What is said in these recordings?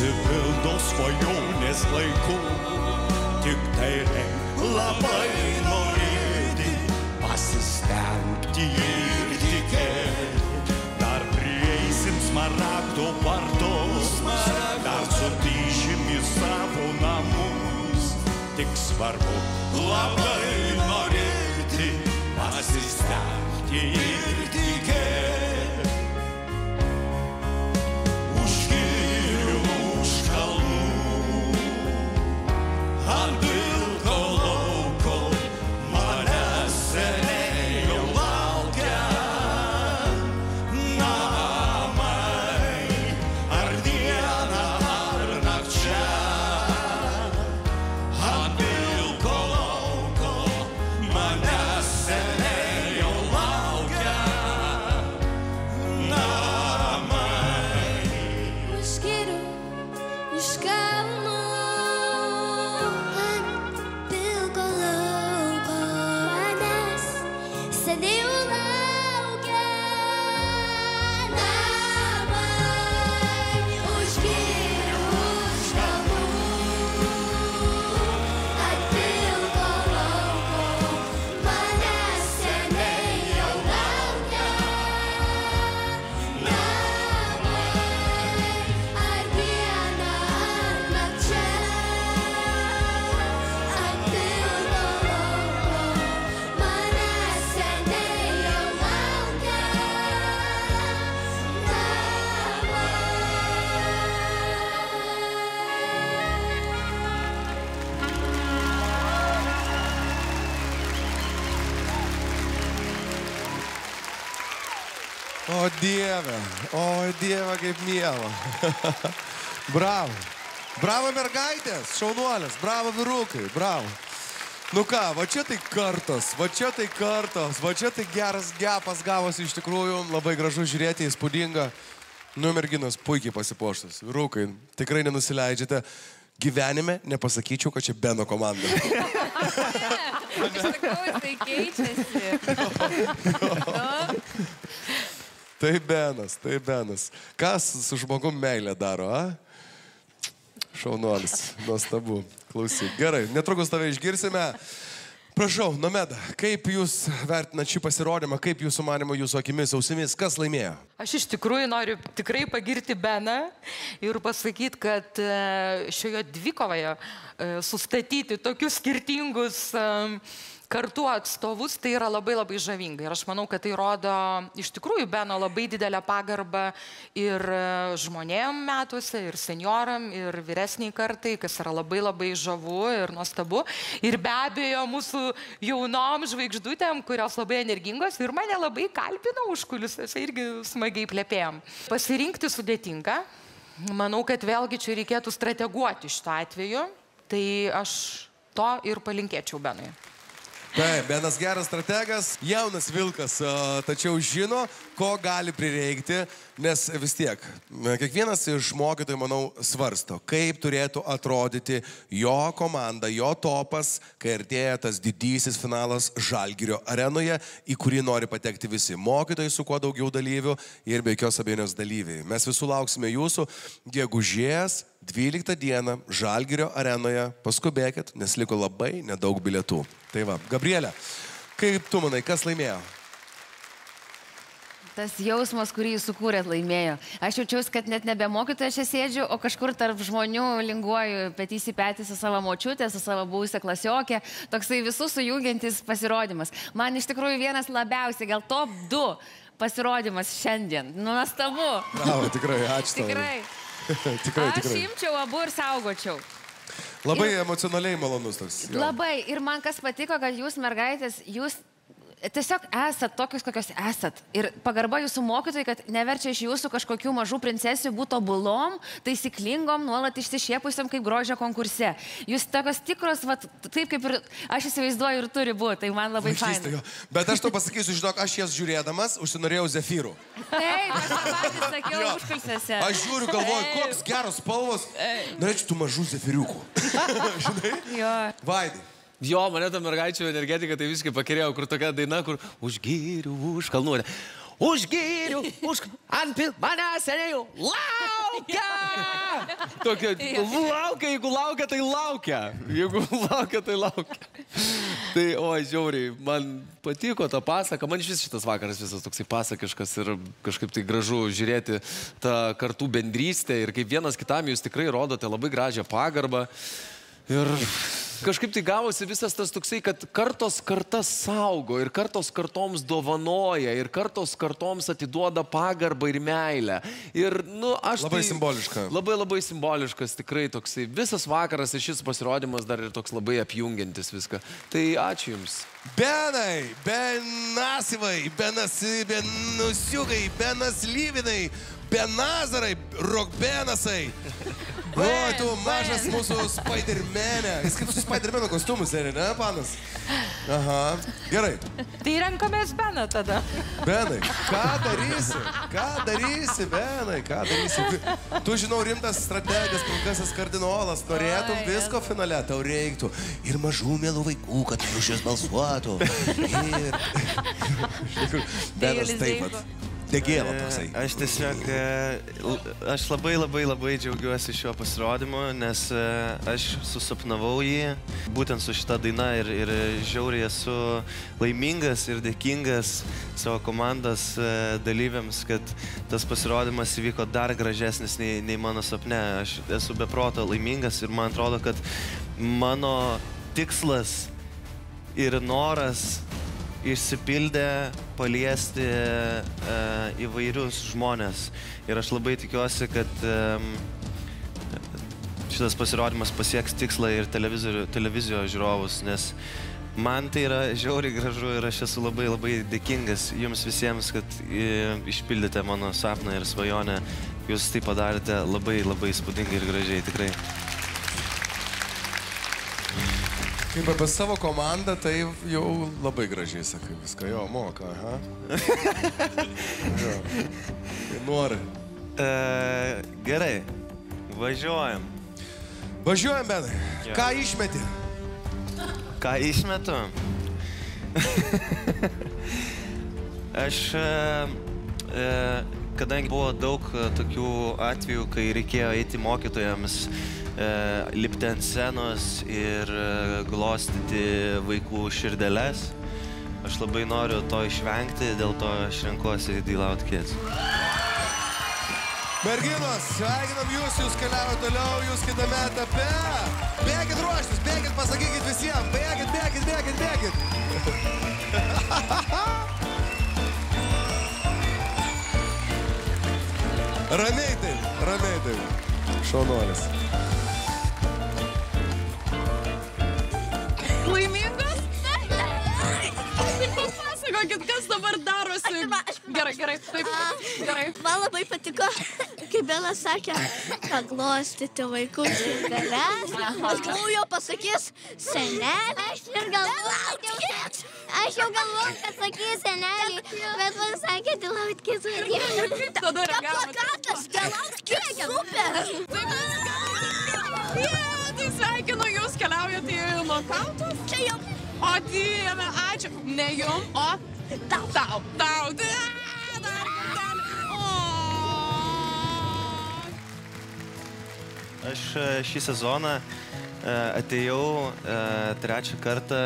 išsipildo svajonės laiku. Tik tai reik labai norėti, pasistengti ir tikėti. Dar prieisim smaragdo vartos, dar sugrįšim į savo namus. Tik svarbu labai norėti, pasistengti ir tikėti. Už girių, už kalnų, ant pilko lauko manęs seniai jau laukia namai. Ar dieną, ar nakčia, ant pilko lauko manęs seniai jau laukia namai. Už girių, už kalnų, ant pilko lauko manęs seniai jau laukia namai. Už girių, už kalnų, ant pilko lauko manęs seniai jau laukia namai. Ar dieną, ar nakčia, ant pilko lauko manęs seniai jau laukia O Dieve, kaip miela. Bravo. Bravo mergaitės, šaunuolės, bravo vyrukai, bravo. Nu ką, va čia tai kartos, va čia tai geras gepas gavosi iš tikrųjų, labai gražu žiūrėti, įspūdinga. Nu, merginos, puikiai pasipuoštas. Vyrukai, tikrai nenusileidžiate. Gyvenime nepasakyčiau, kad čia Beno komanda. Iš tikrųjų, tai keičiasi. Tai Benas. Kas su žmogum meilę daro, a? Šaunuolis, nuostabu. Klausyk. Gerai, netrukus tave išgirsime. Prašau, Nomeda, kaip jūs vertinat šį pasirodymą, kaip jūsų manimo, jūsų akimis, ausimis, kas laimėjo? Aš iš tikrųjų noriu tikrai pagirti Beną ir pasakyti, kad šioje dvikovoje sustatyti tokius skirtingus kartų atstovus, tai yra labai labai žavinga. Ir aš manau, kad tai rodo iš tikrųjų Beno labai didelę pagarbą ir žmonėm metuose, ir senioram, ir vyresniai kartai, kas yra labai labai žavu ir nuostabu. Ir be abejo mūsų jaunom žvaigždutėm, kurios labai energingos ir mane labai kalbino užkulisiuose, irgi smagiai plepėjom. Pasirinkti sudėtinga. Manau, kad vėlgi čia reikėtų strateguoti šituo atveju. Tai aš to ir palinkėčiau Benui. Taip, Benas geras strategas, jaunas vilkas, tačiau žino, ko gali prireikti, nes vis tiek, kiekvienas iš mokytojų, manau, svarsto, kaip turėtų atrodyti jo komanda, jo topas, kai artėja tas didysis finalas Žalgirio arenoje, į kurį nori patekti visi mokytojai su kuo daugiau dalyvių ir be jokios abejonės dalyviai. Mes visų lauksime jūsų gegužės 12 dieną Žalgirio arenoje. Paskubėkit, nes liko labai nedaug bilietų. Tai va, Gabrielė, kaip tu manai, kas laimėjo? Tas jausmas, kurį jūs sukūrėt, laimėjo. Aš jaučiausi, kad net nebe mokytoja čia sėdžiu, o kažkur tarp žmonių linguoju petys į petį su savo močiutė, su savo buvusią klasiokę. Toksai visus sujungiantis pasirodymas. Man iš tikrųjų vienas labiausiai, gal top 2 pasirodymas šiandien. Nuostabu. Bravo, tikrai, ačiū tau. Tikrai. Aš imčiau abu ir saugočiau. Labai emocionaliai malonus toks. Labai. Ir man kas patiko, kad jūs mergaitės, jūs tiesiog esat tokius, kokios esat. Ir pagarba jūsų mokytojai, kad neverčia iš jūsų kažkokių mažų princesių būti tobulom, taisyklingom, nuolat išsišiepusiam kaip grožio konkurse. Jūs tokios tikros, va, taip kaip ir aš įsivaizduoju ir turi būti. Tai man labai faina. Bet aš to pasakysiu, žinok, aš jas žiūrėdamas užsinorėjau Zefyrų. Taip, aš patys sakiau užkulsiuose. Aš žiūriu, galvoju, koks geros spalvos. Norėčiau tų mažų Zefyriukų. Žinai? Jo. Vaidai. Jo, mane ta mergaičių energetika tai visiškai pakirėjo, kur tokia daina, kur už girių, už kalnų. Už girių, už ant manęs seniai jau laukia. laukia! Tokia, laukia, jeigu laukia, tai laukia. Jeigu laukia, tai laukia. Tai, oi, žiauriai, man patiko ta pasaka. Man iš vis šitas vakaras visas toksai pasakiškas ir kažkaip tai gražu žiūrėti tą kartų bendrystę ir kaip vienas kitam jūs tikrai rodote labai gražią pagarbą. Ir kažkaip tai gavosi visas tas toksai, kad kartos kartas saugo ir kartos kartoms dovanoja ir kartos kartoms atiduoda pagarbą ir meilę. Ir, nu, aš... Labai simboliška. Labai, labai simboliškas, tikrai toksai. Visas vakaras ir šis pasirodymas dar ir toks labai apjungiantis viską. Tai ačiū Jums. Benai, Benasivai, Benusiukai, Benaslyvinai, Benazarai, Rokbenasai. O, tu mažas mūsų Spidermanė. Jis kaip su Spidermano kostiumu sėdi, ne, panas? Aha, gerai. Tai renkamės Beną tada. Benai, ką darysi? Ką darysi, Benai, ką darysi? Tu, žinau, rimtas strategas, pilkasis kardinolas, norėtum visko finale, tau reiktų. Ir mažų mielų vaikų, kad už juos balsuotų. Ir... Benas taip pat. Degėla toksai. Aš tiesiog, aš labai džiaugiuosi šiuo pasirodymu, nes aš susapnavau jį būtent su šita daina ir žiauriai esu laimingas ir dėkingas savo komandos dalyviams, kad tas pasirodymas įvyko dar gražesnis nei mano sapne. Aš esu beproto laimingas ir man atrodo, kad mano tikslas ir noras išsipildė paliesti įvairius žmonės. Ir aš labai tikiuosi, kad šitas pasirodymas pasieks tikslą ir televizijos žiūrovus, nes man tai yra žiauriai gražu ir aš esu labai dėkingas jums visiems, kad išpildėte mano sapną ir svajonę. Jūs tai padarėte labai įspūdingai ir gražiai, tikrai. Kaip apie savo komandą, tai jau labai gražiai sakai viską. Jo, moka, aha. Jo. Nori. Gerai, važiuojam. Važiuojam, Benai. Jo. Ką išmeti? Ką išmetu? Aš, kadangi buvo daug tokių atvejų, kai reikėjo eiti mokytojams, lipti ant scenos ir glostyti vaikų širdeles, aš labai noriu to išvengti, dėl to aš renkuosi The Loud Kids. Merginos, sveikinam jūs keliaujate toliau, jūs kitame etape. Bėkit ruoštis, bėkit, pasakykit visiems, bėkit. Ramiai taip. Šaunuolis. Laimingos? Papasakokit, kas dabar darosi. Gerai, taip, gerai. Man labai patiko, kai Benas sakė, paglostyti vaikų širdeles. Aš galvoju, jo pasakys senelį. Aš jau galvoju, kad sakys senelį, bet man sakė, The Loud Kids. Tada reagavo. Plakatas, The Loud Kids, super. Tai sveikinu, jūs keliaujate į nokautus. Čia jau. O Dieve, ačiū. Ne jum, o tau. Aš šį sezoną atėjau trečią kartą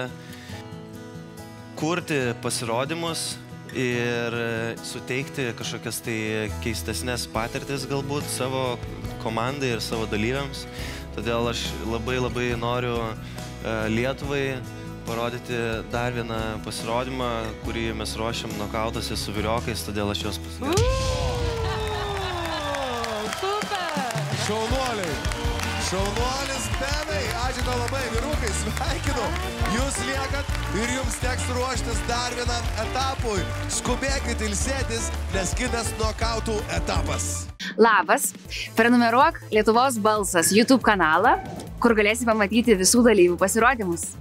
kurti pasirodymus ir suteikti kažkokias tai keistesnės patirtis galbūt savo komandai ir savo dalyviams. Todėl aš labai noriu Lietuvai parodyti dar vieną pasirodymą, kurį mes ruošiam nokautuose su vyriokais, todėl aš juos pasirodžiu. Šaunuoliai. Šaunuolis Benai. Ačiū tau labai, vyrukai, sveikinu. Jūs liekat ir jums teks ruoštis dar vienam etapui. Skubėkit ilsėtis, nes kitas nokautų etapas. Labas, prenumeruok Lietuvos balsas YouTube kanalą, kur galėsi pamatyti visų dalyvių pasirodymus.